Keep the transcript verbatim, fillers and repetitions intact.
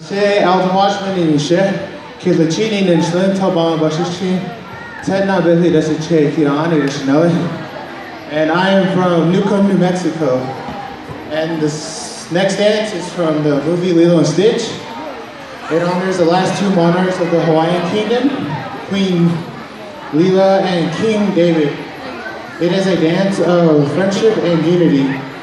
제 알도마시면이니시 kilachini slin taban bashishi tedna behi desiche kirani rishnele. And I am from Newcomb, New Mexico. And this next dance is from the movie Lilo and Stitch. It honors the last two monarchs of the Hawaiian Kingdom, Queen Lilo and King David. It is a dance of friendship and unity.